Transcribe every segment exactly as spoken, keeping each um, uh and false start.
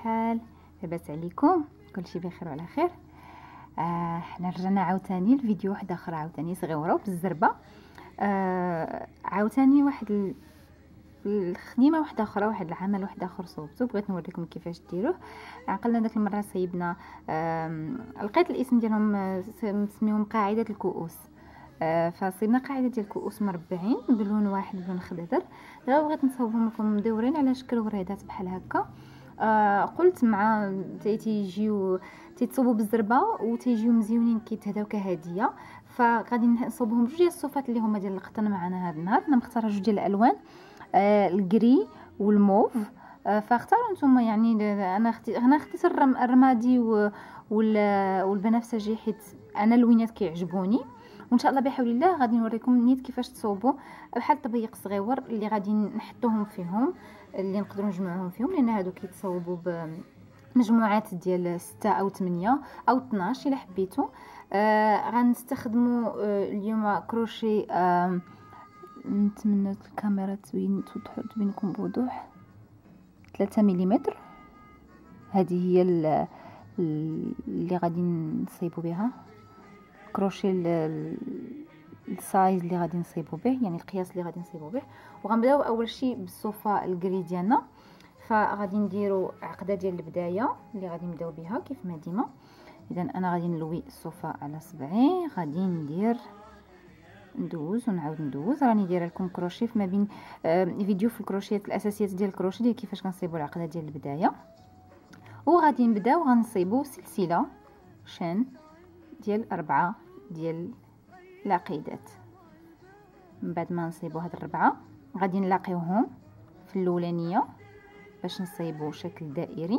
الحال؟ لاباس عليكم؟ كلشي بخير وعلى خير. آه حنا رجعنا عاوتاني الفيديو واحد اخر عاوتاني صغيره وبالزربه. آه عاوتاني واحد ال... الخدمه واحده اخرى، واحد العمل واحد اخر صوبته، بغيت نوريكم كيفاش ديروه. عقلنا داك المره صيبنا، لقيت الاسم ديالهم مسميهم قاعده الكؤوس. آه فصيبنا قاعده ديال الكؤوس مربعين بلون واحد، بلون خضر. دابا بغيت نصاوبهم لكم مدورين على شكل وريدات بحال هكا. آه قلت مع تيجيو تيتصوبوا بالزربه وتيجيو مزيونين كيتهداو كهديه، فغادي نصوبهم بجوج ديال الصوفات اللي هما ديال القطن معنا هذا النهار. انا مختاره جوج ديال الالوان، آه الكري والموف. آه فاختاروا نتوما، يعني انا اختي انا اختيت الرمادي والبنفسجي حيت انا اللوينات كيعجبوني. وان شاء الله بحول الله غادي نوريكم نيت كيفاش تصوبوا بحال طبيق صغيور اللي غادي نحطوهم فيهم، اللي نقدروا نجمعوهم فيهم، لان هادو كيتصوبوا بمجموعات ديال ستة او ثمانية او اثناش الا حبيتوا. آه غنستخدموا آه اليوم كروشي. آه نتمنى الكاميرا تبين توضح بينكم بوضوح. ثلاثة مليمتر هذه هي اللي غادي نصيبوا بها. كروشي السايز اللي غادي نصيبوا به، يعني القياس اللي غادي نصيبوا به. وغنبداو اول شيء بالصوفه الكري ديالنا. فغادي نديروا عقده ديال البدايه اللي غادي نبداو بها كيف ما ديما. اذا انا غادي نلوي الصوفه على صبعي، غادي ندير ندوز ونعاود ندوز. راني دايره لكم كروشي ما بين آه فيديو في الكروشيات الاساسيات ديال الكروشي ديال كيفاش كنصيبوا العقده ديال البدايه. وغادي نبداو غنصيبوا سلسله شان ديال أربعة ديال العقيدات. من بعد ما نصيبوا هاد الربعه غادي نلاقيوهم في الاولانيه باش نصيبوا شكل دائري،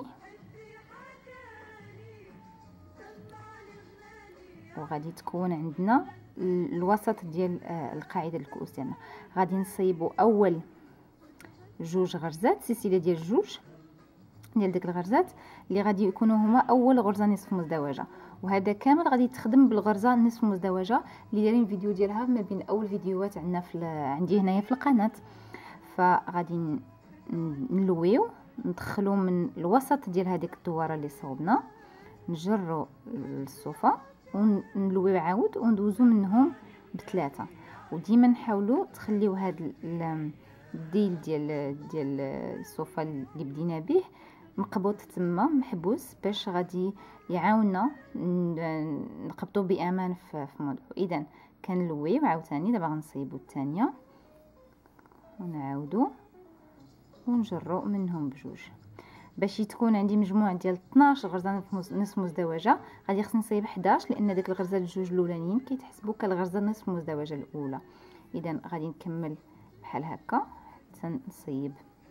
وغادي تكون عندنا الوسط ديال القاعده الكؤوس ديالنا. غادي نصيبوا اول جوج غرزات، سلسله ديال جوج ديال ديك الغرزات اللي غادي يكونوا هما اول غرزه نصف مزدوجه. وهذا كامل غادي تخدم بالغرزه نصف مزدوجه اللي دايرين فيديو ديالها ما بين اول فيديوهات عندنا في عندي هنايا في القناه. فغادي نلويو ندخلو من الوسط ديال هذيك الدواره اللي صوبنا، نجروا الصوفه ونلويو عاود وندوزو منهم بثلاثه. وديما نحاولوا تخليو هذا الديل ديال ديال الصوفه اللي بدينا به مقبوط تما محبوس، باش غادي يعاوننا نقبطو بامان في موضوع. اذا كنلويو عاوتاني. دابا غنصيبو الثانيه ونعاودو ونجرو منهم بجوج باش تكون عندي مجموع ديال اثناش غرزه نصف مزدوجه. غادي خصني نصيب حداش لان ديك الغرزه الجوج الاولانيين كيتحسبوا كالغرزه نصف مزدوجه الاولى. اذا غادي نكمل بحال هكا حتى نصيب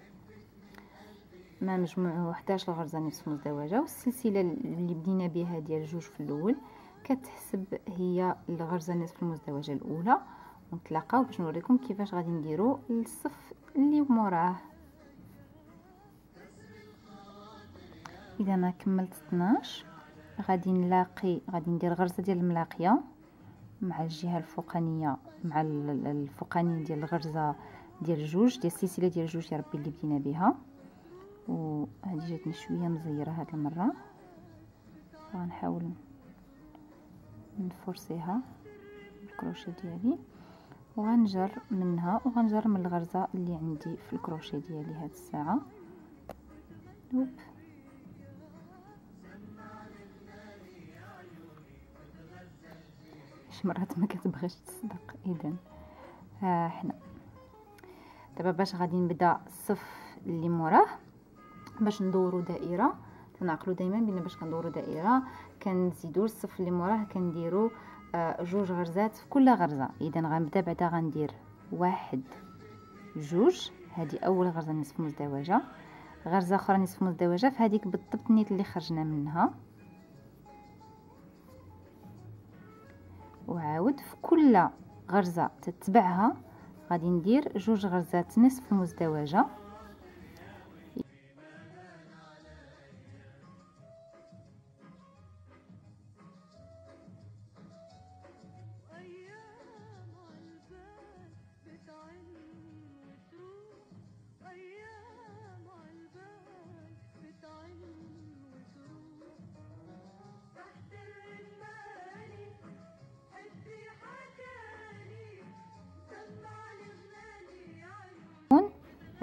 ما مجموعه حداش الغرزه نصف مزدوجه. والسلسله اللي بدينا بها ديال جوج في الاول كتحسب هي الغرزه نصف المزدوجه الاولى. ونتلاقاو باش نوريكم كيفاش غادي نديروا الصف اللي موراه. اذا انا كملت اثناش غادي نلاقي غادي ندير غرزه ديال الملاقيه مع الجهه الفوقانيه مع الفوقانيه ديال الغرزه ديال جوج ديال السلسله ديال جوج يا ربي اللي بدينا بها. وهذه جاتني شويه مزيره هاد المره، غنحاول نفرسيها بالكروشيه ديالي وغنجر منها وغنجر من الغرزه اللي عندي في الكروشيه ديالي هاد الساعه. دوب شي مرات ما كتبغيش تصدق. اذا ها حنا دابا باش غادي نبدا الصف اللي موراه باش ندورو دائره. تنعقلوا دائما بان باش كندورو دائره كنزيدوا الصف اللي موراه كنديروا آه جوج غرزات في كل غرزه. اذا غنبدا بعدا غندير واحد جوج، هذه اول غرزه نصف مزدوجه، غرزه اخرى نصف مزدوجه في هذيك بالضبط النيت اللي خرجنا منها، وعاود في كل غرزه تتبعها غادي ندير جوج غرزات نصف مزدوجه.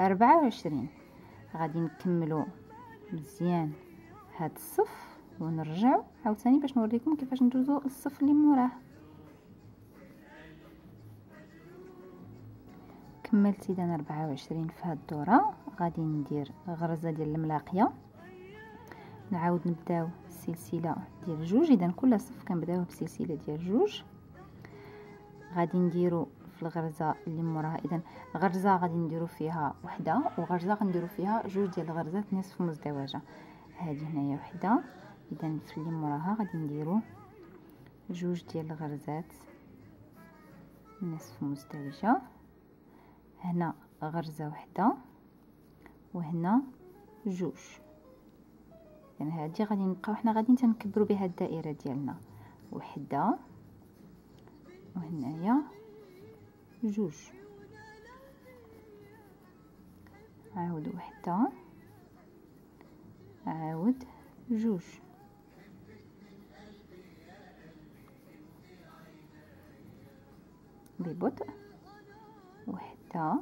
أربعة وعشرين. غادي نكملو مزيان هاد الصف ونرجعو عاوتاني باش نوريكم كيفاش ندوزو الصف اللي موراه. كملت اذا أربعة وعشرين في هاد الدوره. غادي ندير غرزه ديال الملاقيه، نعاود نبداو السلسله ديال جوج. اذا كل صف كنبداوه بسلسله ديال جوج. غادي نديرو في الغرزه اللي موراها، اذا غرزه غادي نديرو فيها وحده وغرزه غنديرو فيها جوج ديال الغرزات نصف مزدوجه. هذه هنايا وحده، اذا في اللي موراها غادي نديرو جوج ديال الغرزات نصف مزدوجه. هنا غرزه وحده وهنا جوج. يعني هذه غادي نبقاو حنا غادي تنكبروا بها الدائره ديالنا، وحده وهنايا جوج، عاود وحده عاود جوج، ببطء وحده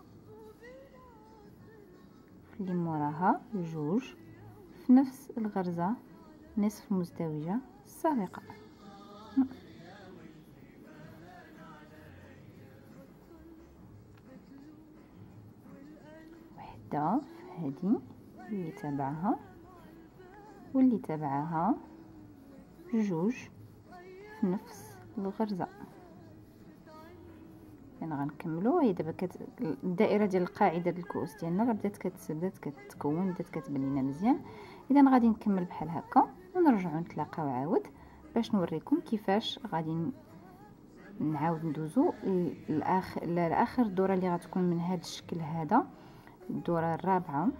اللي موراها جوج في نفس الغرزه نصف مزدوجه السابقه. وحده في هذه اللي تبعها واللي تبعها جوج في نفس الغرزه. يعني غنكملوا. هي دابا كت... الدائره ديال القاعده ديال الكؤوس ديالنا بدات كت... بدات كتكون بدات كتبان لينا مزيان. اذا غادي نكمل بحال هكا ونرجعوا نتلاقاو عاود باش نوريكم كيفاش غادي نعاود ندوزو لاخر لاخر دوره اللي غتكون من هذا الشكل هذا، الدوره الرابعه،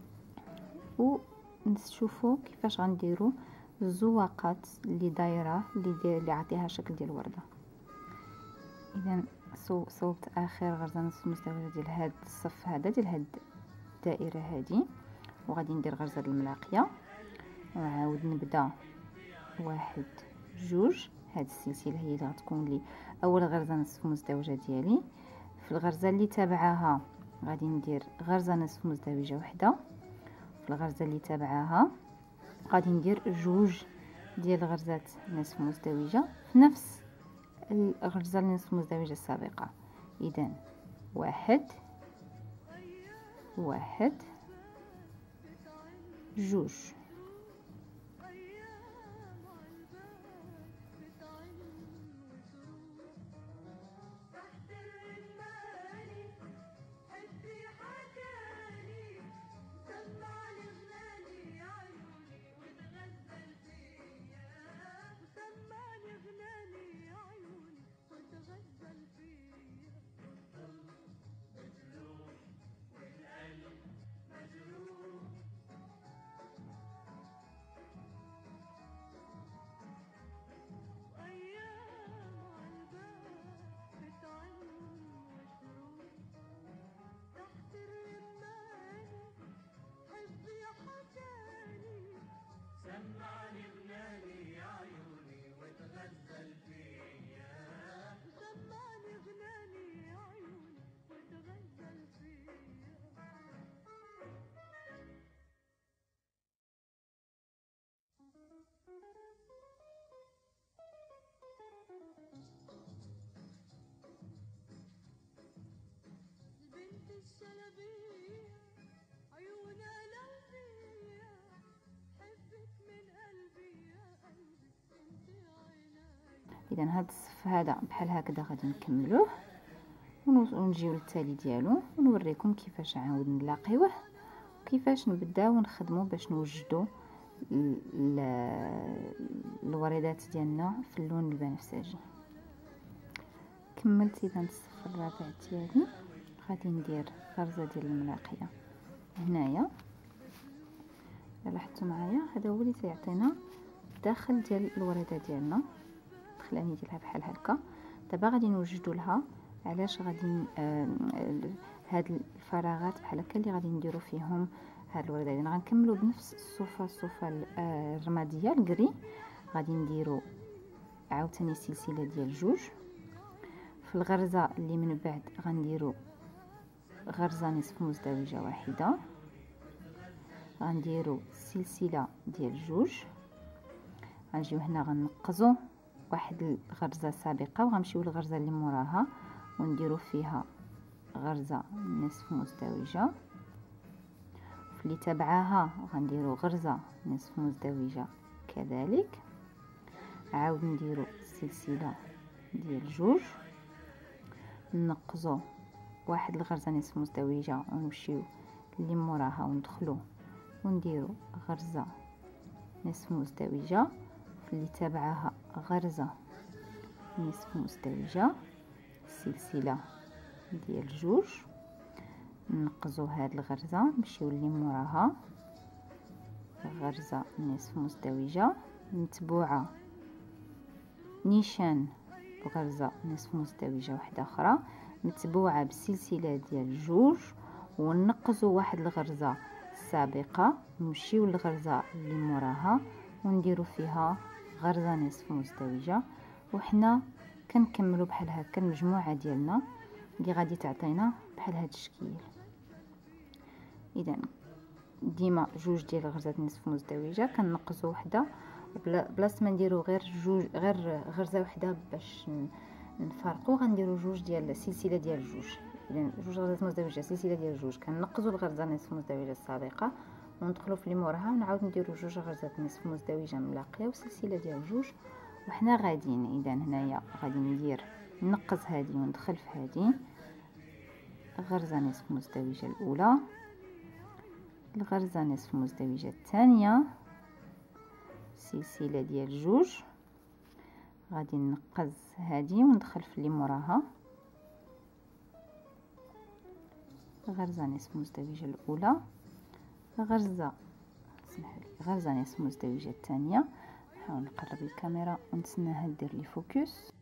ونشوفوا كيفاش غنديروا الزواقات اللي دايره اللي داير اللي عطيها شكل ديال الورده. اذا صوبت اخر غرزه نصف مزدوجه ديال هذا الصف هذا ديال هاد الدائره هذه، وغادي ندير غرزه الملاقيه وعاود نبدا واحد جوج. هاد السلسله هي اللي غتكون لي اول غرزه نصف مزدوجه ديالي. في الغرزه اللي تابعاها غادي ندير غرزه نصف مزدوجه وحده. في الغرزه اللي تابعاها غادي ندير جوج ديال الغرزات نصف مزدوجه في نفس الغرزه النصف مزدوجه السابقه. اذا واحد واحد جوج. اذا هذا الصف هذا بحال هكذا غادي نكملوه ونجيو للتالي ديالو ونوريكم كيفاش عاود نلاقيوه وكيفاش نبداو نخدموا باش نوجدوا الوردات ديالنا في اللون البنفسجي. كملت اذا الصف الرابع ديالي. غادي ندير غرزه ديال الملاقيه هنايا. لاحظتوا معايا هذا هو اللي تيعطينا الداخل ديال الورده ديالنا، الدخلاني ديالها بحال هكا. دابا غادي نوجدوا لها علاش غادي آه هاد الفراغات بحال هكا اللي غادي نديروا فيهم هاد الورده. يعني غنكملوا بنفس الصوفه الصوفه الرماديه الكري. غادي نديروا عاوتاني سلسله ديال جوج. في الغرزه اللي من بعد غنديروا غرزة نصف مزدوجة واحدة، غنديرو سلسلة ديال جوج، غنجيو هنا غنقزو واحد الغرزة سابقة وغنمشيو للغرزة اللي موراها ونديرو فيها غرزة نصف مزدوجة، في اللي تبعها غنديرو غرزة نصف مزدوجة كذلك، عاود نديرو سلسلة ديال جوج، نقزو واحد الغرزة نصف مزدوجة ونمشيو اللي موراها وندخلو ونديرو غرزة نصف مزدوجة، في اللي تبعها غرزة نصف مزدوجة، سلسلة ديال جوج، نقزو هاد الغرزة نمشيو اللي موراها غرزة نصف مزدوجة متبوعة نيشان بغرزة نصف مزدوجة واحدة اخرى متبوعة بسلسلة ديال جوج، ونقزو واحد الغرزة سابقة نمشيو للغرزة اللي موراها ونديرو فيها غرزة نصف مزدوجة، وحنا كنكملو بحال هكا المجموعة ديالنا اللي غادي تعطينا بحال هاد الشكل. اذا ديما جوج ديال الغرزات نصف مزدوجة كنقزو وحده بلاصه ما نديرو غير جوج غير غرزه وحده باش نفرقو، غنديرو جوج ديال السلسله ديال جوج. اذا جوج غرزات مزدوجه سلسله ديال جوج كنقزو الغرزه نصف مزدوجه السابقه وندخلو في اللي موراها ونعاود نديرو جوج غرزات نصف مزدوجه ملاقيه وسلسله ديال جوج وحنا غاديين. اذا هنايا غادي ندير نقز هذه وندخل في هذه غرزه نصف مزدوجه الاولى، الغرزه نصف مزدوجه الثانيه، سلسله ديال جوج، غادي نقز هذه وندخل في اللي موراها غرزه نصف مزدوجه الاولى، غرزه سمحوا لي غرزه نصف مزدوجه الثانيه. نحاول نقرب الكاميرا ونتسناها دير لي فوكس.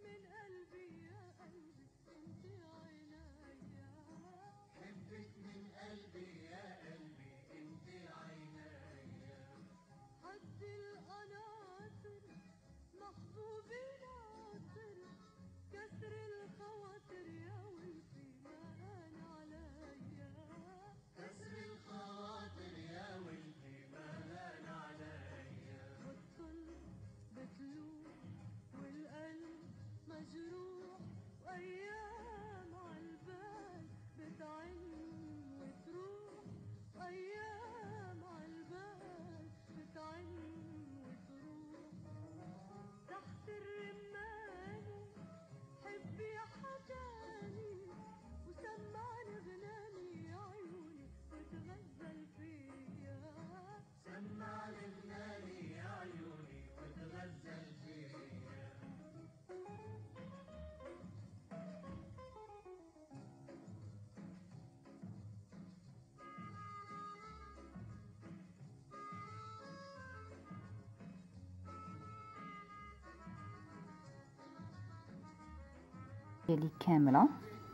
ديالي كامله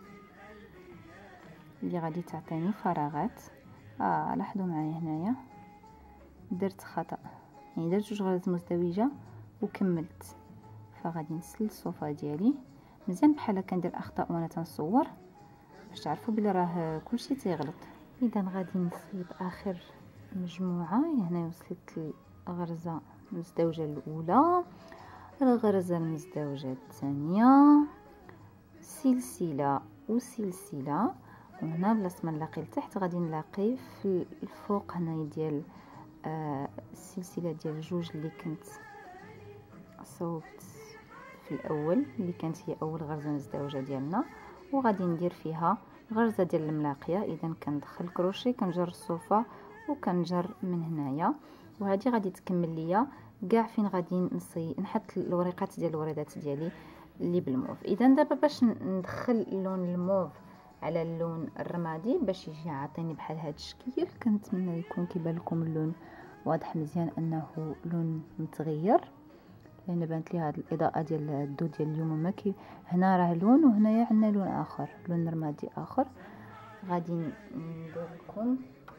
اللي غادي تعطيني فراغات. اه لاحظوا معايا هنايا درت خطا، يعني درت جوج غرزات مزدوجه وكملت، فغادي نسل الصوفه ديالي مزيان بحال هكا ندير اخطاء وانا تنصور باش تعرفوا بلي راه كلشي تيغلط. اذا غادي نصيب اخر مجموعه، هنا وصلت الغرزه المزدوجه الاولى، الغرزه المزدوجه الثانيه، سلسله وسلسله، وهنا بلاصه ما نلاقي لتحت غادي نلاقي في الفوق هنا ديال آه السلسله ديال جوج اللي كنت صوبت في الاول اللي كانت هي اول غرزه مزدوجه ديالنا، وغادي ندير فيها غرزه ديال الملاقيه. اذا كندخل كروشي كنجر الصوفه وكنجر من هنايا، وهذه غادي تكمل ليا كاع فين غادي نصي نحط الوريقات ديال الوريدات ديالي اللي بالموف. اذا دابا باش ندخل اللون الموف على اللون الرمادي باش يجي يعطيني بحال هذا الشكل، كنتمنى يكون كيبان لكم اللون واضح مزيان انه لون متغير، لان بانت لي هذه الاضاءه ديال الضو ديال اليوم ما كي هنا راه لون وهنايا عندنا لون اخر، لون رمادي اخر. غادي ندير لكم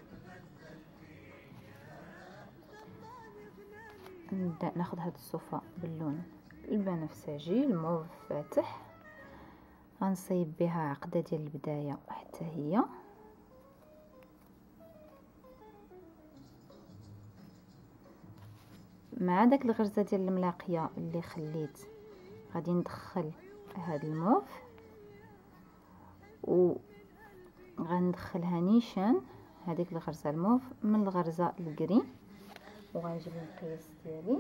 نبدا ناخذ هذه الصوفه باللون البنفسجي الموف فاتح، غنصيب بها عقده ديال البدايه حتى هي. مع داك الغرزه ديال الملاقيه اللي خليت غادي ندخل هذا الموف و غندخلها نيشان هذيك الغرزه الموف من الغرزه الكري، وغنجيب المقياس ديالي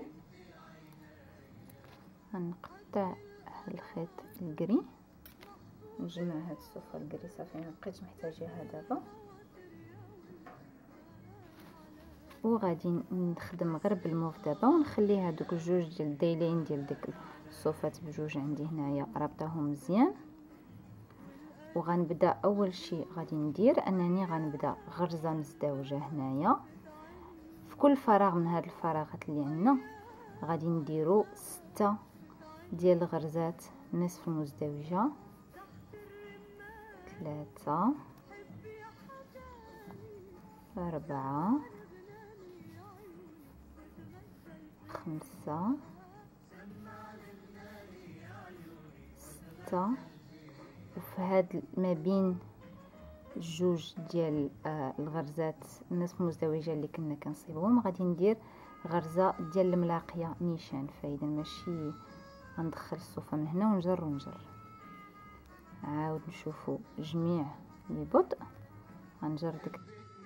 غنقطع هاد الخيط الكري نجمع هاد الصوفه الكري. صافي مبقيتش محتاجاها دابا، وغادي نخدم غير بالموف دابا ونخلي هادوك الجوج ديال الدايلين ديال ديك الصوفات بجوج عندي هنايا رابطاهم مزيان. وغنبدا اول شيء غادي ندير انني غنبدا غرزه مزدوجه هنايا في كل فراغ من هاد الفراغات اللي عندنا. غادي نديرو ستة ديال الغرزات نصف مزدوجه، ثلاثة، أربعة، خمسة، ستة. وفي هاد ما بين جوج ديال آه الغرزات نصف مزدوجه اللي كنا كنصيبهم غادي ندير غرزه ديال الملاقيه نيشان، فاذا ماشي غندخل الصوفه من هنا ونجر ونجر. عاود نشوفوا جميع ببطء غنجر ديك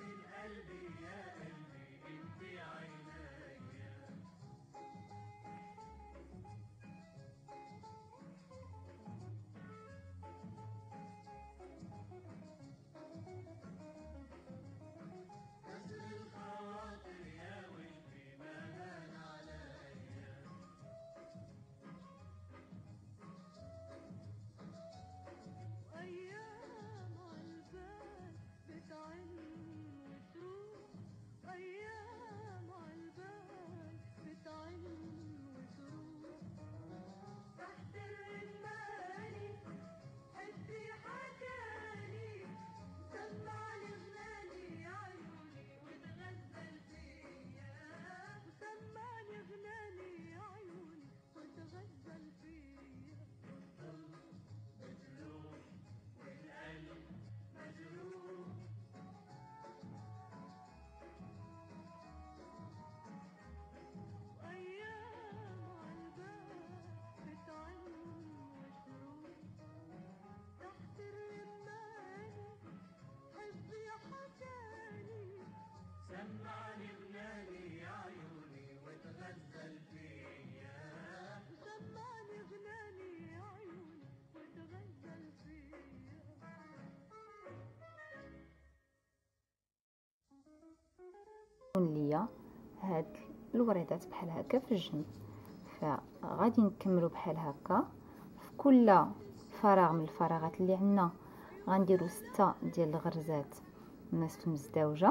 ليا هاد الوريدات بحال هكا في الجنب. فغادي نكملوا بحال هكا في كل فراغ من الفراغات اللي عندنا غنديروا ستة ديال الغرزات نصف مزدوجه،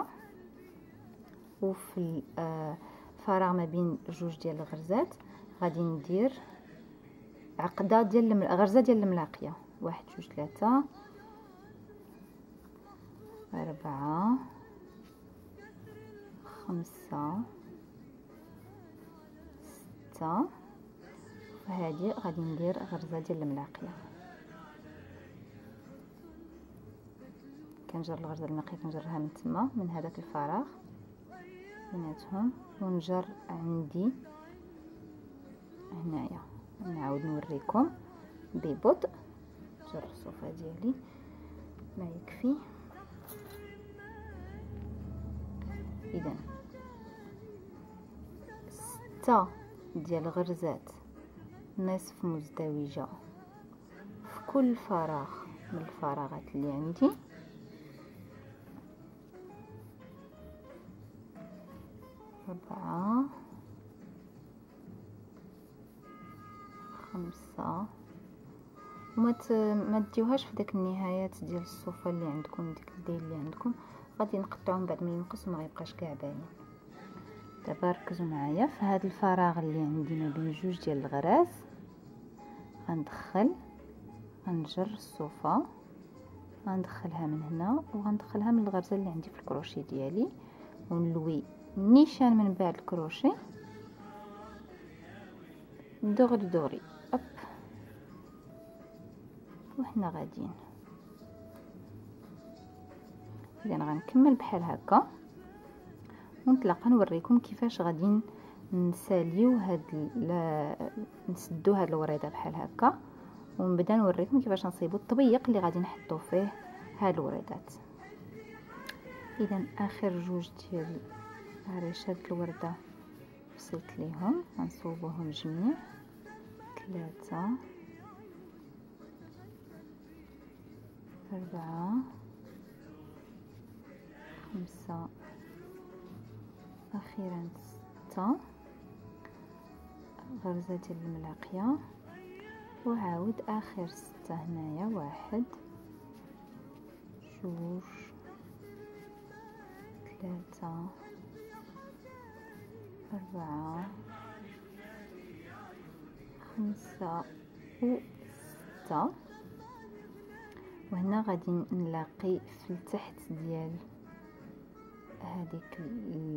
وفي الفراغ ما بين جوج ديال الغرزات غادي ندير عقده ديال غرزه ديال الملاقيه. واحد جوج ثلاثة أربعة خمسة ستة. وهذه غادي ندير غرزه ديال الملاقيه. كنجر الغرزه الملاقيه كنجرها من تما من هذاك الفراغ بيناتهم ونجر عندي هنايا. نعاود نوريكم ببطء. نجر الصوفه ديالي ما يكفي. اذا ستة ديال الغرزات نصف مزدوجه في كل فراغ من الفراغات اللي عندي. أربعة خمسة. وما ما تديوهاش في داك النهايات ديال الصوفه اللي عندكم ديك الديل اللي عندكم غادي نقطعهم بعد ما ينقص وما غيبقاش كاع باين. دابا ركزوا معايا في هذا الفراغ اللي عندي ما بين جوج ديال الغراز غندخل غنجر الصوفه غندخلها من هنا وغندخلها من الغرزه اللي عندي في الكروشي ديالي ونلوي نيشان من بعد الكروشي دغري دغري اب. وحنا غاديين. اذا غنكمل بحال هكا ونطلق نوريكم كيفاش غادي نساليو هاد نسدو هاد الوريده بحال هكا، ونبدا نوريكم كيفاش نصيبوا الطبيق اللي غادي نحطو فيه هاد الوريدات. اذا اخر جوج ديال هريشات الورده وصلت ليهم، غنصوبوهم جميع، ثلاثة أربعة خمسة أخيرا ستة، غرزة ديال الملاقية، وعاود آخر ستة هنايا، واحد جوج ثلاثة أربعة خمسة وستة. وهنا غادي نلاقي في التحت ديال هذيك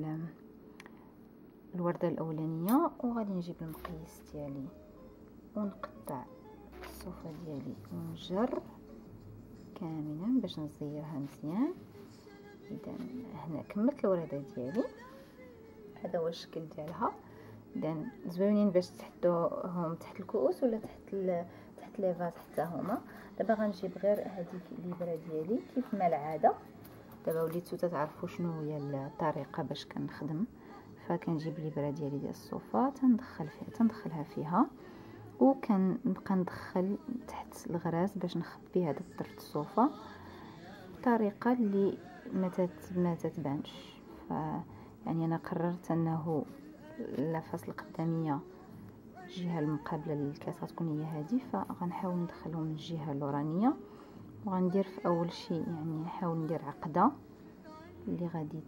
الوردة الأولانية، وغادي نجيب المقياس ديالي ونقطع الصوفة ديالي ونجر كاملا باش نزيرها مزيان. اذا هنا كملت الوردة ديالي، هذا هو الشكل ديالها. اذا زوينين باش تحطوهم تحت الكؤوس ولا تحت ال... تحت لي فاز حتى هما. دابا غنجيب غير هذيك الابره ديالي كيف ما العاده. دابا وليتو تعرفوا شنو هي الطريقه باش كنخدم، فكنجيب الابره ديالي ديال الصوفه تندخل فيها تندخلها فيها، وكنبقى ندخل تحت الغراز باش نخبي هذا طرف الصوفه بطريقه اللي ما ما تتبانش. ف يعني انا قررت انه الفاس القداميه الجهه المقابله للكاس غتكون هي هذه، فغنحاول ندخلهم من الجهه اللورانيه، وغندير في اول شيء يعني نحاول ندير عقده اللي غادي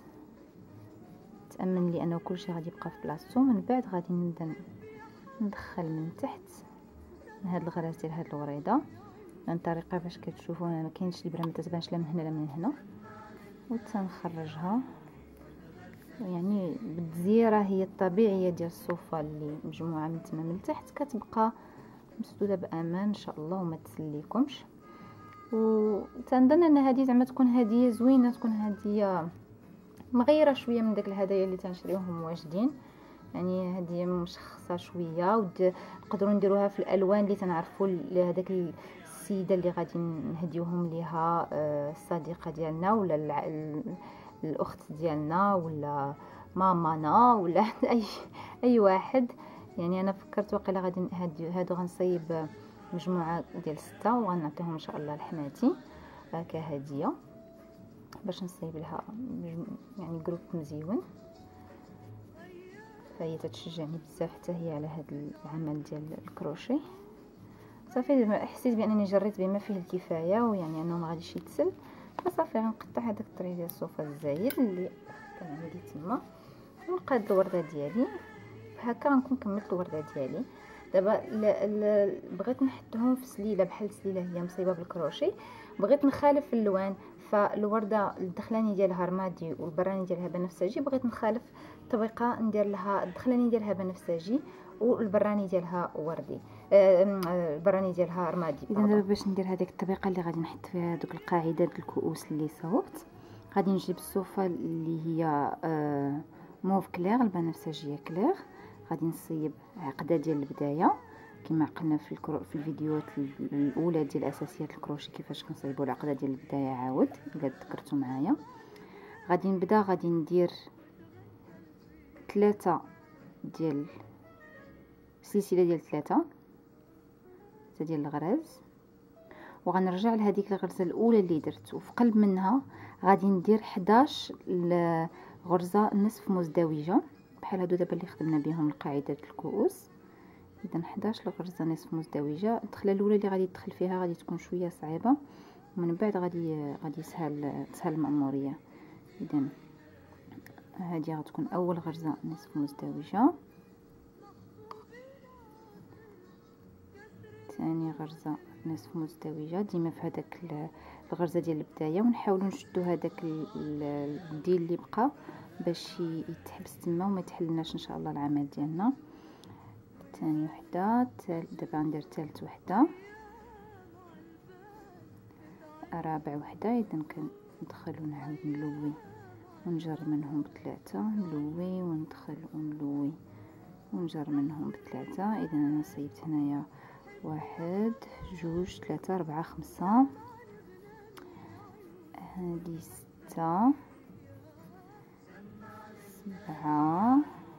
تامن لي انه كلشي غادي يبقى في بلاصتو. من بعد غادي نبدا ندخل من تحت من هاد الغراز ديال هاد الوريده، من طريقه باش كتشوفوا انا ما كاينش الابره ما تتبانش لا من هنا لا من هنا، وتنخرجها. يعني بالتزييره هي الطبيعيه ديال الصوفه اللي مجموعه من تما من تحت كتبقى مسدوده بامان ان شاء الله وما تسليكمش. وتنظن ان هذه زعما تكون هديه زوينه، تكون هديه مغيره شويه من داك الهدايا اللي تنشريوهم واجدين، يعني هديه مشخصه شويه، ونقدروا نديروها في الالوان اللي تنعرفوا لهداك السيده اللي غادي نهديوهم ليها، الصديقه ديالنا ولا الاخت ديالنا ولا مامانا ولا اي اي واحد. يعني انا فكرت واقيلا غادي هادو غنصيب مجموعه ديال ستة وغنعطيهم ان شاء الله لحماتي كهديه باش نصيب لها يعني جروب مزيون. فهي تتشجعني بزاف حتى هي على هذا العمل ديال الكروشي. صافي حسيت بانني جريت بما فيه الكفايه، ويعني انه ما غاديش يتسل، فصافي غنقطع هذاك الطريق ديال الصوفه الزايد اللي كان عندي تما، ونقاد الورده ديالي هكا. غنكون كملت الورده ديالي. دابا بغيت نحطهم في سليله بحال سليله هي مصيبه بالكروشي، بغيت نخالف اللوان، فالورده الدخلاني ديالها رمادي والبراني ديالها بنفسجي، بغيت نخالف الطبيقه ندير لها الدخلاني ديالها بنفسجي والبراني ديالها وردي، البراني ديالها رمادي. اذا دابا باش ندير هذيك الطبيقه اللي غادي نحط فيها دوك القاعده ديال الكؤوس اللي صوبت، غادي نجيب الصوفه اللي هي موف كلير البنفسجيه كلير، غادي نصيب عقده ديال البدايه كما قلنا في الكرو في الفيديوهات الاولى ديال اساسيات الكروشي كيفاش كنصايبوا العقده ديال البدايه. عاود الا تذكرتوا معايا غادي نبدا، غادي ندير ثلاثة ديال سلسله ديال ثلاثة ثلاثة ديال الغراز، وغنرجع لهذيك الغرزه الاولى اللي درت، وفي قلب منها غادي ندير حداش غرزه نصف مزدوجه بحال هادو دابا اللي خدمنا بهم القاعده الكؤوس. اذا حداش الغرزه نصف مزدوجه. الدخله الاولى اللي غادي تدخل فيها غادي تكون شويه صعيبه، ومن بعد غادي غادي سهل تسهل المأموريه. اذا هذه غتكون اول غرزه نصف مزدوجه، ثاني غرزه نصف مزدوجه ديما في هذاك الغرزه ديال البدايه، ونحاولوا نشدوا هذاك الديل اللي بقى باش يتحبس تما وما يتحلناش ان شاء الله العمل ديالنا. ثاني وحده، دابا ندير ثالث وحده، رابع وحده. اذا كندخل ونعاود نلوي ونجر منهم بثلاثه، نلوي وندخل ونلوي ونجر منهم بثلاثه. اذا انا صيبت هنايا واحد جوج ثلاثة أربعة خمسة، هادي ستة سبعة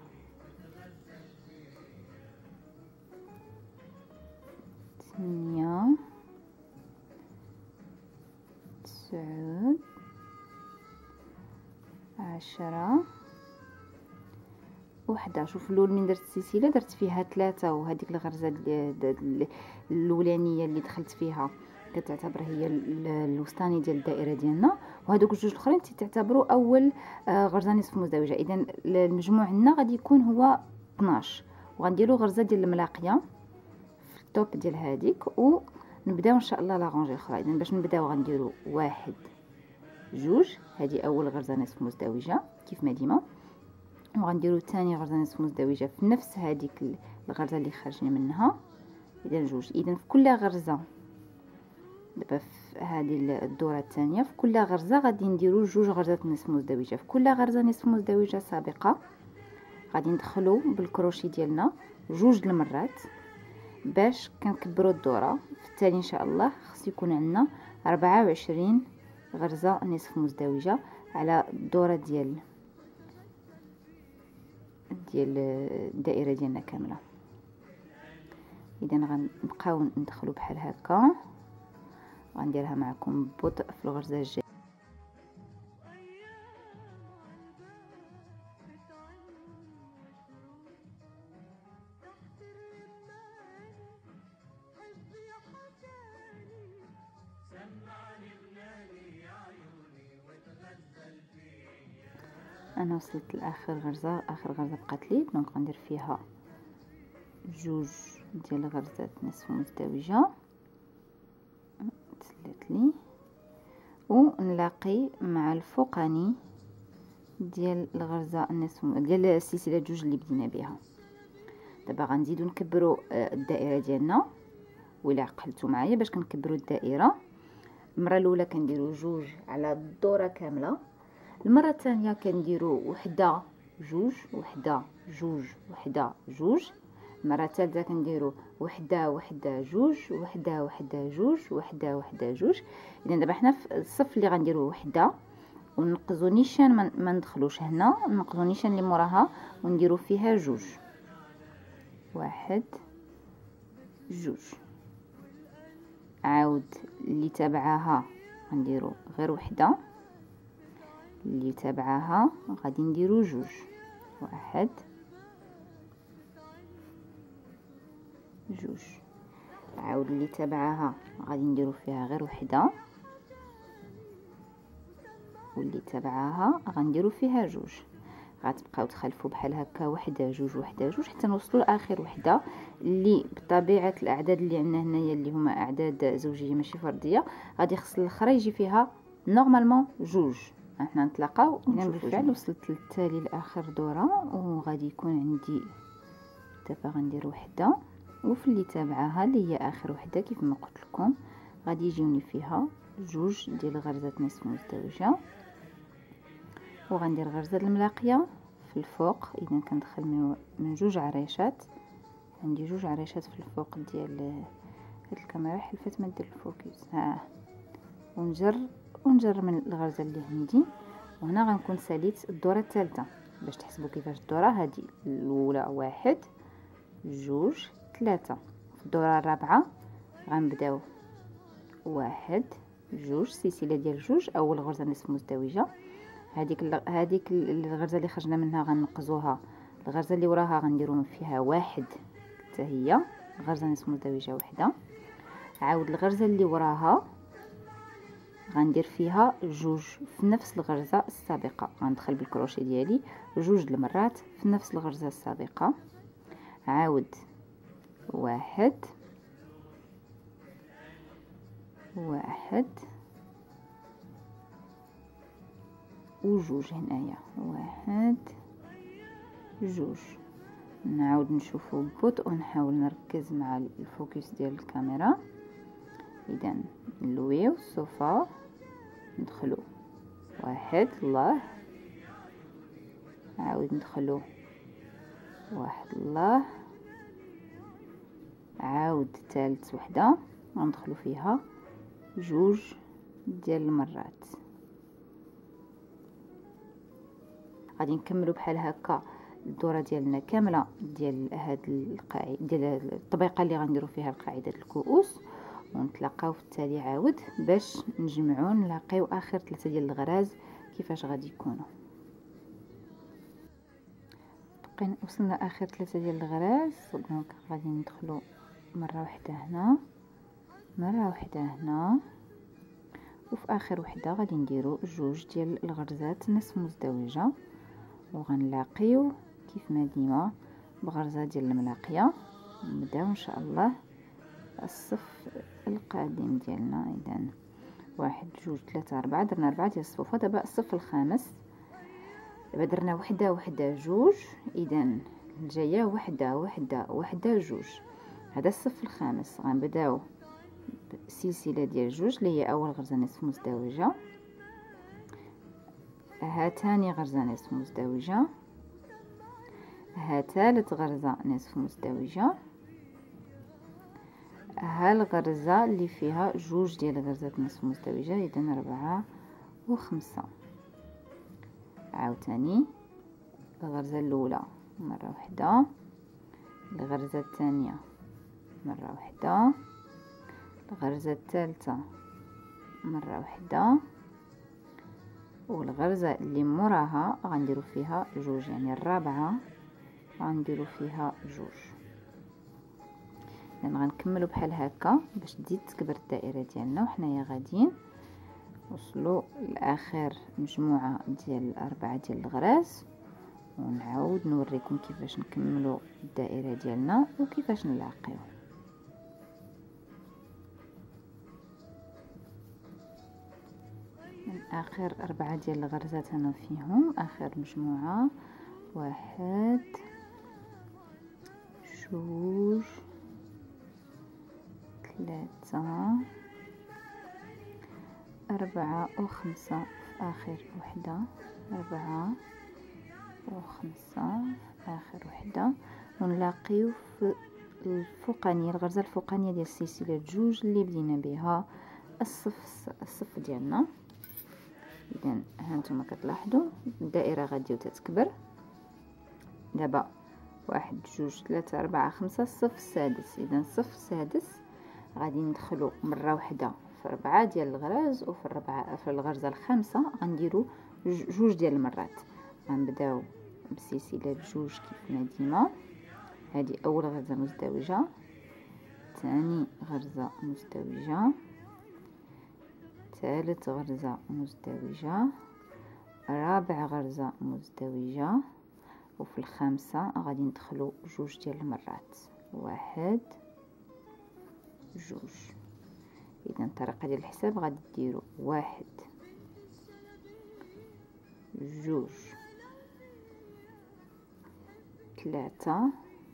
ثمانية تسعود عشرة وحده. شوف الاول من درت السلسله درت فيها ثلاثة، وهذيك الغرزه الاولانيه اللي دخلت فيها كتعتبر هي الوسطاني ديال الدائره ديالنا، وهذوك الجوج الاخرين تعتبروا اول غرزه نصف مزدوجه. اذا المجموع عندنا غادي يكون هو اثناش، وغنديروا غرزه ديال الملاقيه في الطوب ديال هذيك، ونبداو ان شاء الله لاغونجي الاخرى. اذا باش نبداو غنديروا واحد جوج، هذه اول غرزه نصف مزدوجه كيف ما ديما، وغنديروا ثاني غرزه نصف مزدوجه في نفس هذيك الغرزه اللي خرجنا منها. اذا جوج. اذا في كل غرزه دابا في هذه الدوره الثانيه في كل غرزه غادي نديروا جوج غرزات نصف مزدوجه. في كل غرزه نصف مزدوجه سابقه غادي ندخلوا بالكروشي ديالنا جوج المرات باش كنكبروا الدوره. في التالي ان شاء الله خص يكون عندنا أربعة وعشرين غرزه نصف مزدوجه على الدوره ديال ديال الدائره ديالنا كامله. اذا غنبقاو ندخلوا بحال هكا، غنديرها معكم ببطء في الغرزه الجايه. انا وصلت لاخر غرزه، اخر غرزه بقات لي، دونك غندير فيها جوج ديال الغرزات نصف مزدوجه تسلات لي، ونلاقي مع الفوقاني ديال الغرزه النصف ديال السلسله جوج اللي بدينا بها. دابا غنزيدو نكبروا الدائره ديالنا، ولا عقلتوا معايا باش كنكبروا الدائره. المره الاولى كنديروا جوج على الدوره كامله، المره الثانيه كنديروا وحده جوج وحده جوج وحده جوج، المره الثالثه كنديروا وحده وحده جوج وحده وحده جوج وحده وحده جوج. اذا دابا حنا في الصف اللي غنديروا وحده ونقزوا نيشان، ما ندخلوش هنا، نقزوا نيشان اللي موراها ونديروا فيها جوج، واحد جوج. عاود اللي تبعها غنديروا غير وحده، اللي تبعها غادي نديروا جوج، واحد جوج. عاود اللي تبعها غادي نديروا فيها غير وحده، واللي تبعها غنديروا فيها جوج. غتبقاو تخلفوا بحال هكا وحده جوج وحده جوج حتى نوصلوا لاخر وحده، اللي بطبيعه الاعداد اللي عندنا هنايا اللي هما اعداد زوجيه ماشي فرديه، غادي خص الاخرى يجي فيها نورمالمون جوج. احنا نتلاقاو. انا بالفعل وصلت للتالي لاخر دوره، وغادي يكون عندي دابا غندير وحده، وفي اللي تابعها اللي هي اخر وحده كيف ما قلت لكم غادي يجيوني فيها جوج ديال غرزات نصف مزدوجه، وغندير غرزه الملاقيه في الفوق. اذا كندخل من من جوج عريشات، عندي جوج عريشات في الفوق ديال هاد الكاميرا حلفت ما دير الفوكس، ها ونجر ونجر من الغرزه اللي عندي. وهنا غنكون ساليت الدوره الثالثه باش تحسبوا كيفاش الدوره. هذه الاولى واحد جوج ثلاثة، في الدوره الرابعه غنبداو واحد جوج سلسله ديال جوج، اول غرزه نصف مزدوجه. هذيك هذيك الغرزه اللي خرجنا منها غنقزوها، الغرزه اللي وراها غنديروا فيها واحد حتى هي غرزه نصف مزدوجه وحده. عاود الغرزه اللي وراها غندير فيها جوج في نفس الغرزه السابقه، غندخل بالكروشيه ديالي جوج المرات في نفس الغرزه السابقه. عاود واحد واحد وجوج، هنايا واحد جوج. نعاود نشوفو ببطء ونحاول نركز مع الفوكس ديال الكاميرا. اذا نلويو الصوفا، ندخلو واحد الله، عاود ندخلو واحد الله، عاود ثالث وحده غندخلو فيها جوج ديال المرات. غادي نكملو بحال هكا الدوره ديالنا كامله ديال هاد القاعده ديال الطبيقه اللي غنديرو فيها القاعده الكؤوس، ونتلاقاو في التالي عاود باش نجمعو نلاقيو اخر ثلاثه ديال الغراز كيفاش غادي يكونوا. بقينا وصلنا اخر ثلاثه ديال الغراز، دونك غادي ندخلو مره واحده هنا، مره واحده هنا، وفي اخر وحده غادي نديرو جوج ديال الغرزات نصف مزدوجه، وغنلاقيو كيف ما ديما بغرزه ديال الملاقيه. نبداو ان شاء الله الصف القادم ديالنا. اذا واحد جوج ثلاثة أربعة، درنا أربعة ديال الصفوفة. دابا الصف الخامس، دابا درنا وحدة وحدة جوج، إذا الجاية وحدة وحدة وحدة جوج. هذا الصف الخامس. غنبداو بسلسلة ديال جوج اللي هي أول غرزة نصف مزدوجة، ها تاني غرزة نصف مزدوجة، ها تالت غرزة نصف مزدوجة، ها الغرزة اللي فيها جوج ديال الغرزات نصف مزدوجة، إذا أربعة وخمسة. عاوتاني الغرزة الأولى مرة واحدة، الغرزة الثانية مرة واحدة، الغرزة الثالثة مرة واحدة، والغرزة اللي موراها غنديرو فيها جوج، يعني الرابعة غنديرو فيها جوج. لان غنكملو بحال هكا باش تزيد تكبر الدائره ديالنا، وحنايا غاديين نوصلوا لاخر مجموعه ديال اربعه ديال الغراز، ونعاود نوريكم كيفاش نكملوا الدائره ديالنا وكيفاش نلاقيو. من اخر اربعه ديال الغرزات انا فيهم اخر مجموعه، واحد جوج ثلاثة أربعة وخمسة في آخر وحدة، أربعة وخمسة في آخر وحدة، ونلاقيو في الفوقانية الغرزة الفوقانية ديال السلسلة جوج اللي بدينا بها الصف الصف ديالنا. إذا هانتوما كتلاحظوا الدائرة غادي تتكبر. دابا واحد جوج ثلاثة أربعة خمسة، الصف السادس. إذا الصف السادس غادي ندخلو مرة واحدة في ربعة ديال الغراز، وفي الربعة في الغرزة الخامسة غنديرو جوج ديال المرات. غنبداو بسلسلة جوج كيف ما ديما. هذه أول غرزة مزدوجة، ثاني غرزة مزدوجة، ثالث غرزة مزدوجة، رابع غرزة مزدوجة، وفي الخامسة غادي ندخلو جوج ديال المرات، واحد جوج. اذا الطريقه ديال الحساب غادي ديروا واحد جوج ثلاثة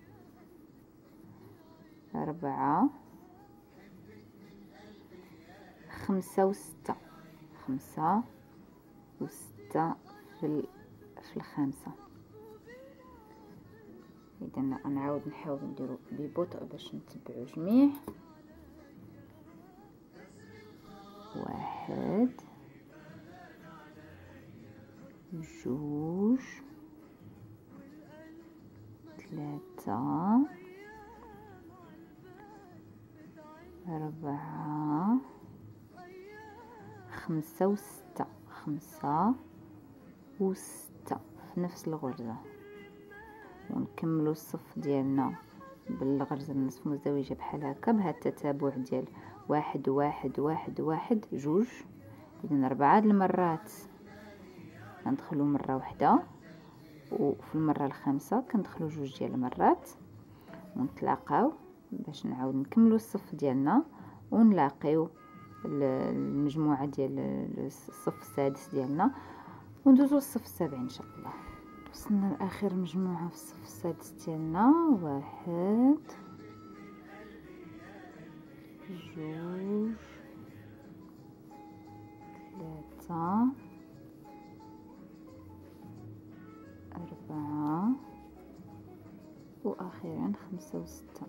أربعة خمسة وستة، خمسة وستة في في الخامسة. اذا نعاود نحاول نديرو ببطء باش نتبعوا جميع. واحد جوج ثلاثة أربعة خمسة وستة، خمسة وستة في نفس الغرزة، ونكملوا الصف ديالنا بالغرزة النصف مزدوجة بحال هكا بهذا التتابع ديال واحد واحد واحد واحد جوج. اذا أربعة المرات كندخلوا مرة واحدة، وفي المرة الخامسة كندخلوا جوج ديال المرات، ونتلاقاو باش نعاود نكملوا الصف ديالنا ونلاقيو المجموعة ديال الصف السادس ديالنا، وندوزو للصف السابع ان شاء الله. وصلنا لاخر مجموعة في الصف السادس ديالنا، واحد جوج ثلاثة أربعة وأخيرا خمسة وستة،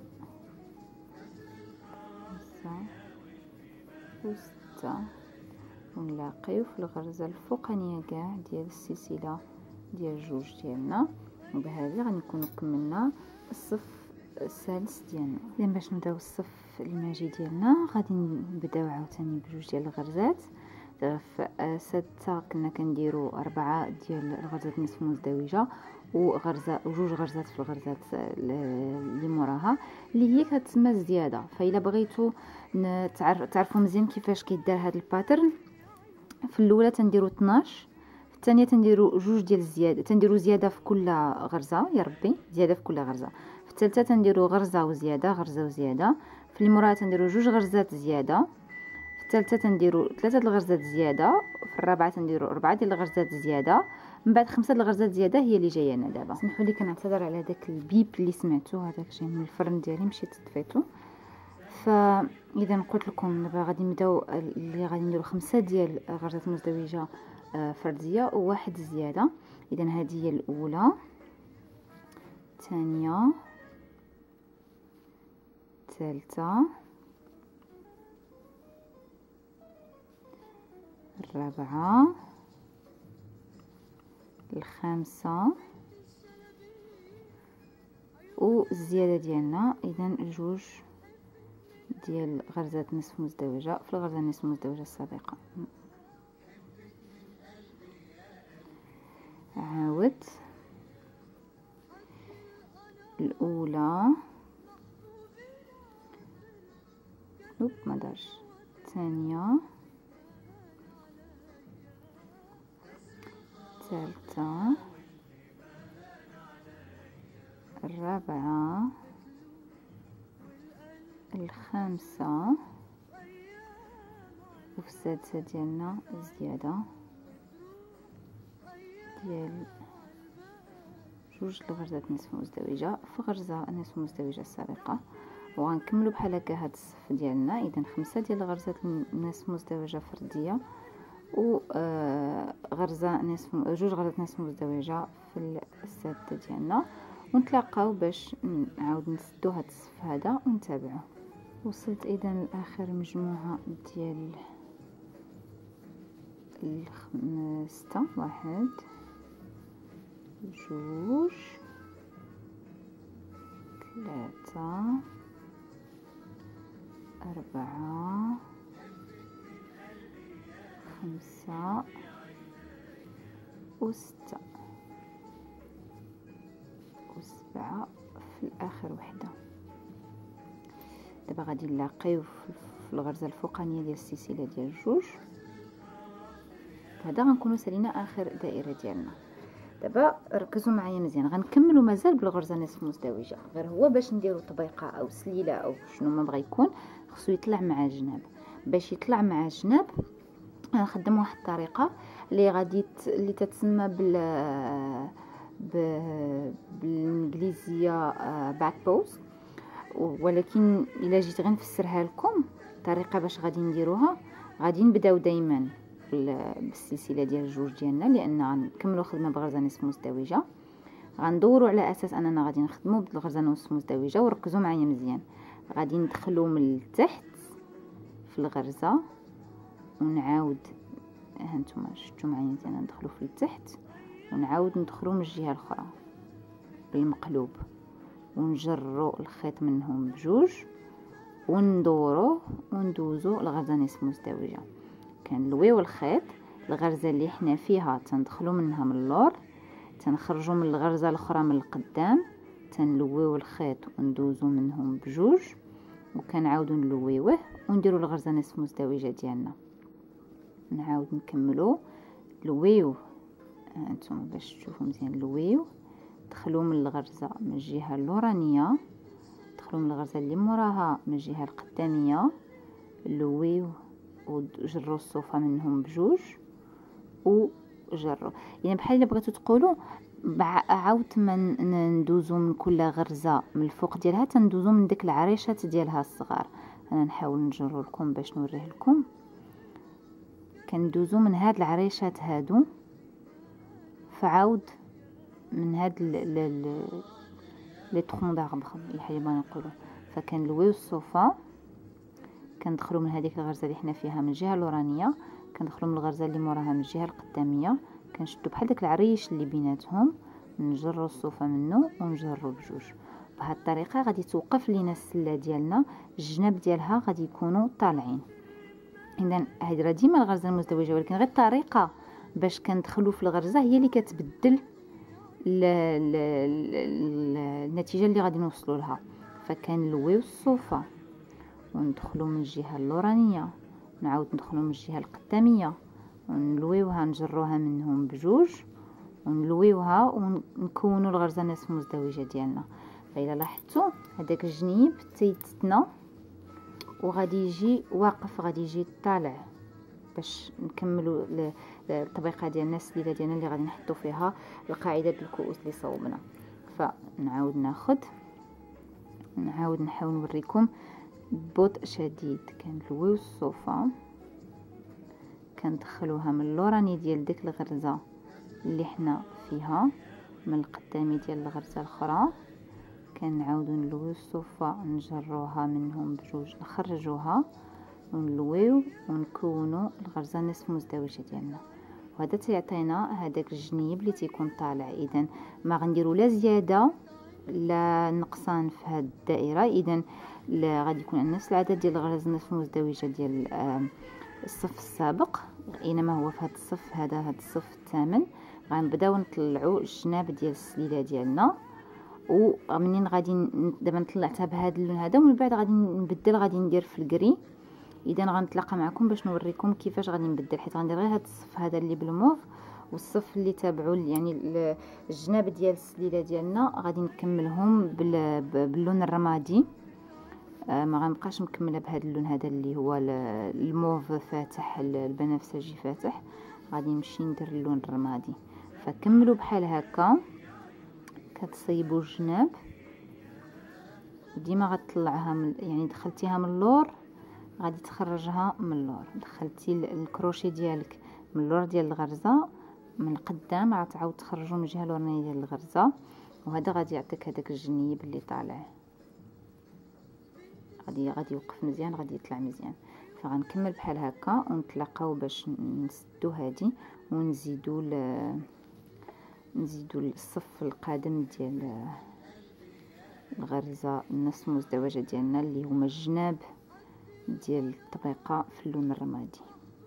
خمسة وستة، ونلاقيو في الغرزة الفوقانية كاع ديال السلسلة ديال جوج ديالنا، وبهذه غنكونو كملنا الصف السادس ديالنا. اذا باش نبداو الصف الماجي ديالنا غادي نبداو عاوتاني بجوج ديال الغرزات. في ستة كنا كنديروا أربعة ديال الغرزات النصف مزدوجة وغرزة وجوج غرزات في الغرزات اللي موراها اللي هي كتسمى الزياده. فإلا بغيتو تعرفوا مزيان كيفاش كيدار هذا الباترن، في الاولى تنديروا اثناش، في الثانيه تنديروا جوج ديال الزياده، تنديروا زياده في كل غرزه، يا ربي زياده في كل غرزه. في الثالثه تنديروا غرزه وزياده، غرزه وزياده. في اللي موراها تنديروا جوج غرزات زياده. في الثالثه تنديروا ثلاثه الغرزات زياده. في الرابعه تنديروا اربعه ديال الغرزات زياده. من بعد خمسه د الغرزات زياده هي اللي جايه لنا دابا. سمحوا لي كنعتذر على داك البيب اللي سمعتو، هذاك جاي من الفرن ديالي مشيت طفيتو. فاذا قلت لكم دابا غادي نبداو اللي غادي نديرو خمسه ديال غرزات مزدوجه فرديه وواحد زياده. اذا هذه هي الاولى، الثانيه، الثالثه، الرابعه، الخامسه، والزياده ديالنا اذا جوج ديال غرزات نصف مزدوجه في الغرزه النصف مزدوجه السابقه. عاود الاولى، اوب ما دارش، الثانيه، الثالثه، الرابعه، الخامسه، وفي السادسه ديالنا الزياده ديال جوج الغرزات نصف مزدوجه في غرزه نصف مزدوجه السابقه. وغنكملوا بحال هكا هذا الصف ديالنا. اذا خمسه ديال الغرزات نصف مزدوجه فرديه و غرزه نصف جوج غرزات نصف مزدوجه في السادسه ديالنا، ونتلاقاو باش نعاود نسدو هذا الصف هذا ونتابعوه. وصلت اذا لاخر مجموعه ديال الخمسة، واحد، جوج، ثلاثة، أربعة، خمسة، وستة، وسبعة في الآخر وحدة. دابا غادي نلاقيو في الغرزة الفوقانية ديال السلسلة ديال جوج. هذا غنكونوا سالينا آخر دائرة ديالنا. دابا ركزوا معايا مزيان، غنكملوا مازال بالغرزه نصف مزدوجه، غير هو باش نديروا طبيقه او سليله او شنو ما بغى يكون خصو يطلع مع الجناب. باش يطلع مع الجناب غنخدم واحد الطريقه اللي غادي اللي تتسمى بال ب... بالانجليزيه باك بوز، ولكن الا جيت غنفسرها لكم طريقه باش غادي نديروها. غادي نبداو دائما بالسلسله ديال الجوج ديالنا لان غنكملوا خدمه بغرزه نصف مزدوجه. غندوروا على اساس اننا غادي نخدموا بالغرزه نصف مزدوجه. وركزوا معايا مزيان، غادي ندخلوا من التحت في الغرزه ونعاود، ها نتوما شفتوا معايا مزيان، ندخلوا في التحت ونعاود ندخلوا من الجهه الاخرى بالمقلوب ونجروا الخيط منهم بجوج وندوروه وندوزو الغرزه نصف مزدوجه. كنلويو الخيط، الغرزه اللي حنا فيها تندخلوا منها من اللور، تنخرجوا من الغرزه الاخرى من القدام، تنلويو الخيط وندوزو منهم بجوج وكنعاودوا نلويوه ونديروا الغرزه نصف مزدوجه ديالنا. نعاود نكملوا لويو، هانتوما باش تشوفوا مزيان، لويو دخلوا من الغرزه من الجهه اللورانيه، دخلوا من الغرزه اللي موراها من الجهه القداميه، لويو وجروا الصوفه منهم بجوج وجروا. يعني بحال الا بغيتو تقولوا عاود ما ندوزو من كل غرزه من الفوق ديالها تندوزو من ديك العريشات ديالها الصغار. انا نحاول نجرو لكم باش نوريه لكم. كندوزو من هاد العريشات هادو فعاود من هاد لي طرون داربر اللي حيبان نقولوا، فكنلويو الصوفه، كندخلوا من هذيك الغرزه اللي حنا فيها من الجهه الاورانيه، كندخلوا من الغرزه اللي موراها من الجهه القداميه، كنشدوا بحال داك العريش اللي بيناتهم، نجروا الصوفه منه ونجروا بجوج. بهذه الطريقه غادي توقف لينا السله ديالنا، الجناب ديالها غادي يكونوا طالعين. اذا هذه راه ديما الغرزه المزدوجه، ولكن غير الطريقه باش كندخلوا في الغرزه هي اللي كتبدل النتيجه اللي غادي نوصلوا لها. فكنلويو الصوفه وندخلوا من الجهه اللورانيه، نعاود ندخلوا من الجهه القداميه ونلويوها، نجروها منهم بجوج ونلويوها ونكونوا الغرزه نصف مزدوجه ديالنا. فإلا لاحظتوا هذاك الجنيب تيتنا وغادي يجي واقف، غادي يجي طالع باش نكملوا الطبيقه ديالنا، السليله ديالنا اللي غادي نحطوا فيها القاعده ديال الكؤوس اللي صوبنا. فنعاود ناخذ نعاود نحاول نوريكم ببطء شديد. كنلويو الصوفه، كندخلوها من اللوراني ديال ديك الغرزه اللي حنا فيها، من القدامي ديال الغرزه الاخرى، كنعاودو نلويو الصوفه نجروها منهم بجوج، نخرجوها ونلويو ونكونوا الغرزه نصف مزدوجه ديالنا. وهذا تيعطينا هذاك الجنيب اللي تيكون طالع. اذا ما غنديروا لا زياده لا نقصان في هذه الدائره. اذا غادي يكون عندنا نفس العدد ديال الغرز نصف مزدوجه ديال الصف السابق، اينما هو في هذا الصف هذا هذا الصف الثامن. غنبداو نطلعوا الجناب ديال السليله ديالنا، ومنين غادي دابا طلعتها بهذا اللون هذا، ومن بعد غادي نبدل، غادي ندير في الكري. اذا غنتلاقى معكم باش نوريكم كيفاش غادي نبدل، حيت غندير غير هذا الصف هذا اللي بالموف، والصف اللي تابعوا يعني الجناب ديال السليله ديالنا غادي نكملهم باللون الرمادي. ما غنبقاش مكمله بهذا اللون هذا اللي هو الموف فاتح، البنفسجي فاتح، غادي نمشي ندير اللون الرمادي. فكملوا بحال هكا، كتصيبوا الجناب ديما غتطلعها من يعني دخلتيها من اللور غادي تخرجها من اللور، دخلتي الكروشي ديالك من اللور ديال الغرزه من قدام غتعاود تخرجوا من الجهه الاورانيه ديال الغرزه، وهذا غادي يعطيك هذاك الجنيب اللي طالع، غادي غادي يوقف مزيان، غادي يطلع مزيان. فغنكمل بحال هكا ونتلاقاو باش نسدو هذه ونزيدو ل... نزيدو الصف القادم ديال الغرزه النصف مزدوجه ديالنا اللي هما الجناب ديال الطبيقه في اللون الرمادي.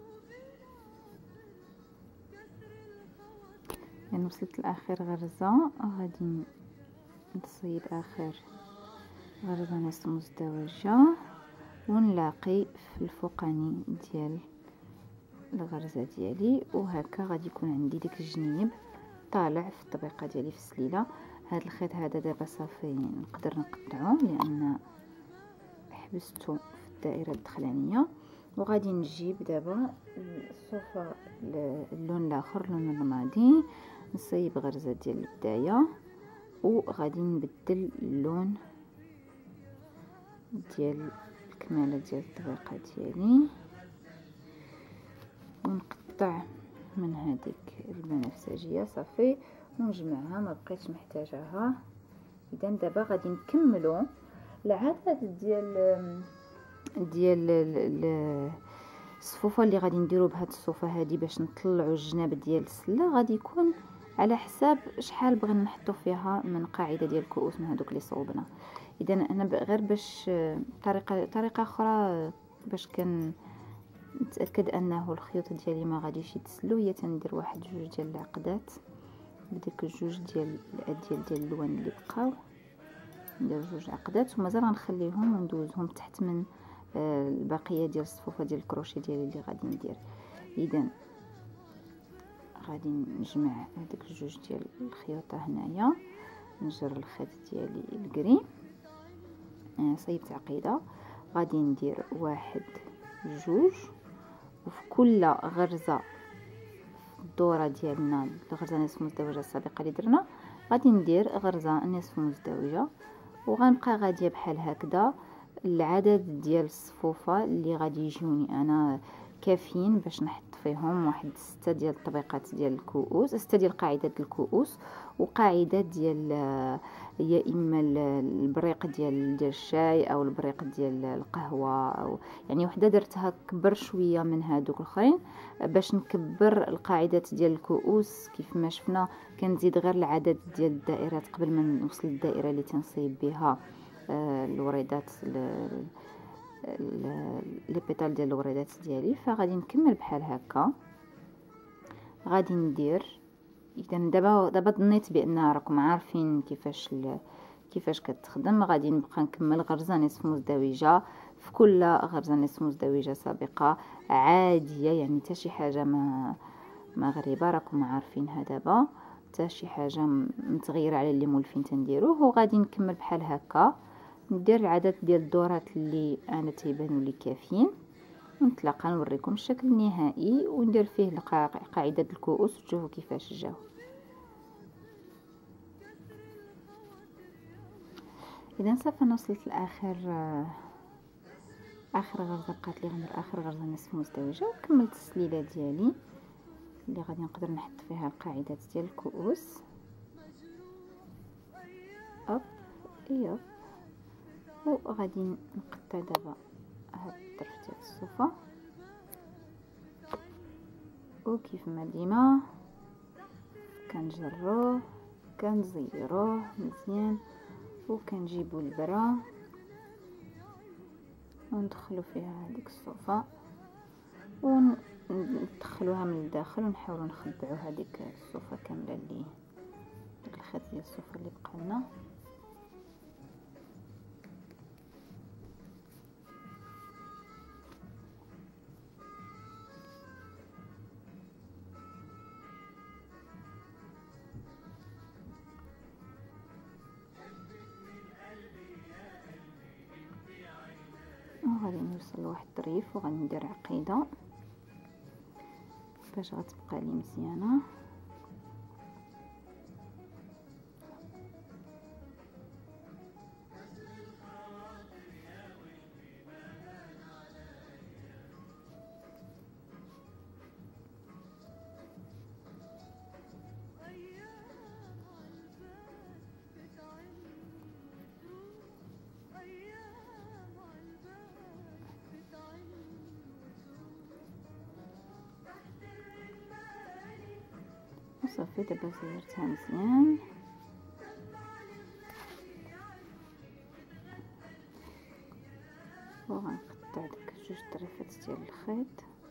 يعني وصلت لاخر غرزه، غادي نصيب اخر غرزه نصف مزدوجه ونلاقي في الفوقاني ديال الغرزه ديالي، وهكا غادي يكون عندي ديك الجنيب طالع في الطبيقه ديالي في السليله. هذا الخيط هذا دابا صافي نقدر نقطعه لان حبستو في الدائره الدخلانيه. وغادي نجيب دابا الصوفه اللون الاخر، اللون الرمادي، نصيب غرزه ديال البدايه وغادي نبدل اللون ديال الكماله ديال الطبيقه ديالي، ونقطع من هذيك البنفسجيه صافي ونجمعها، ما بقيتش محتاجاها. اذا دابا غادي نكملوا العدد ديال ديال الصفوفه اللي غادي نديروا بهاد الصوفه هذه باش نطلعوا الجناب ديال السله. غادي يكون على حساب شحال بغينا نحطوا فيها من قاعده ديال الكؤوس من هذوك اللي صوبنا. اذا انا غير باش طريقه طريقه اخرى باش كن نتاكد انه الخيوط ديالي ما غاديش يتسلوا، هي تندير واحد جوج ديال العقدات بديك الجوج ديال الاديال ديال اللوان اللي بقاو، ندير جوج عقدات ومازال غنخليهم وندوزهم تحت من البقيه ديال الصفوفه ديال الكروشي ديالي اللي غادي ندير. اذا غادي نجمع هذيك الجوج ديال الخيوطه هنايا، نجر الخيط ديالي الكري، صيبت عقيده، غادي ندير واحد جوج، وفي كل غرزه الدوره ديالنا الغرزه نصف مزدوجه السابقه اللي درنا غادي ندير غرزه نصف مزدوجه، وغنبقى غاديه بحال هكذا العدد ديال الصفوفه اللي غادي يجوني انا كافيين باش نحط فيهم واحد ستة ديال الطبقات ديال الكؤوس، ستة ديال قاعده الكؤوس، وقاعده ديال يا اما البريق ديال ديال الشاي او البريق ديال القهوه، او يعني وحده درتها كبر شويه من هادوك الاخرين باش نكبر القاعدات ديال الكؤوس. كيف ما شفنا كنزيد غير العدد ديال الدائرات قبل ما نوصل للدائره اللي تنصيب بها الوريدات لي بيتال ديال الوريدات ديالي. فغادي نكمل بحال هكا. غادي ندير اذا دابا دابا ظنيت بان راكم عارفين كيفاش كيفاش كتخدم. غادي نبقى نكمل غرزه نصف مزدوجه في كل غرزه نصف مزدوجه سابقه عاديه، يعني حتى شي حاجه ما ما غريبه، راكم عارفينها دابا، حتى شي حاجه متغيره على اللي مولفين تنديروه. وغادي نكمل بحال هكا، ندير العدد ديال الدورات اللي انا تيبانوا لي كافيين، ونتلاقى نوريكم الشكل النهائي وندير فيه قاعده الكؤوس وتشوفوا كيفاش جاو. اذا صافي انا وصلت لاخر اخر غرزه بقات لي غير اخر غرزه نصف مزدوجه، وكملت السليله ديالي اللي غادي نقدر نحط فيها القاعدات ديال الكؤوس. اب ايوب، وغادي نقطع دابا هاد الطرف ديال الصوفه، وكيف ما ديما كنجروه كنزيروه مزيان، وكنجيبوا البرا وندخلوا فيها هذيك الصوفه وندخلوها من الداخل، ونحاولوا نخبعوا هذيك الصوفه كامله اللي داك الخيط ديال الصوفه اللي بقى لنا. وغادي نوصل لواحد الطريف وغادي ندير عقيده باش غتبقى لي مزيانه. صافي دابا زيرتها مزيان، وغنقطع ديك جوج طريفات ديال الخيط.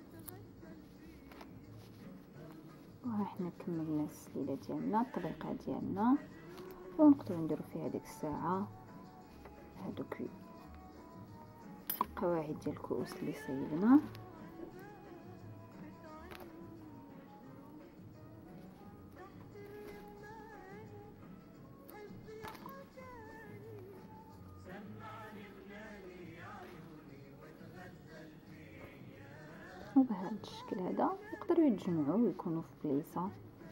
وها حنا كملنا السليله ديالنا الطريقه ديالنا، ونقدروا نديروا فيها ديك الساعه هذوك القواعد ديال الكؤوس اللي صيبنا. وبهذا الشكل هذا يقدروا يتجمعوا ويكونوا في بلايصه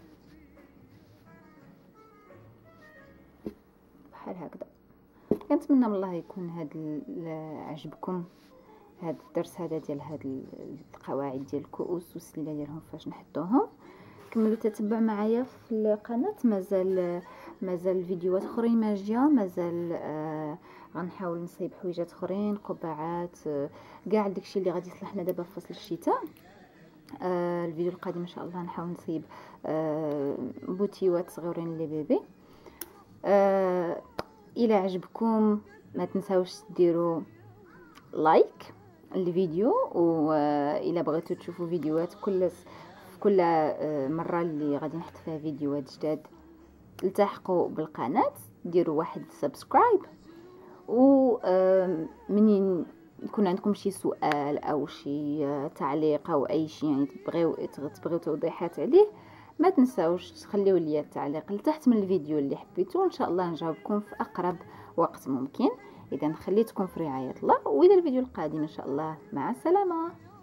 بحال هكذا. كنتمنى من الله يكون هذا عجبكم هذا الدرس هذا ديال هاد القواعد ديال الكؤوس والسليله ديالهم فاش نحطوهم. كملوا تتبع معايا في القناه، مازال مازال فيديوهات اخرين ماجيه، مازال آه غنحاول نصايب حويجات اخرين، قبعات، آه كاع داكشي اللي غادي يصلحنا دابا في فصل الشتاء. آه الفيديو القادم ان شاء الله نحاول نصيب آه بوتيوات صغيرين لي بيبي. آه الى عجبكم ما تنساوش ديروا لايك الفيديو، والى بغيتوا تشوفوا فيديوهات كل كل مره اللي غادي نحط فيها فيديوهات جداد التحقوا بالقناه، ديروا واحد سبسكرايب. و منين يكون عندكم شي سؤال او شي تعليق او اي شيء يعني تبغيو تبغيو توضيحات عليه، ما تنساوش تخليو لي التعليق لتحت من الفيديو اللي حبيتوه، ان شاء الله نجاوبكم في اقرب وقت ممكن. اذا خليتكم في رعايه الله، والى الفيديو القادم ان شاء الله، مع السلامه.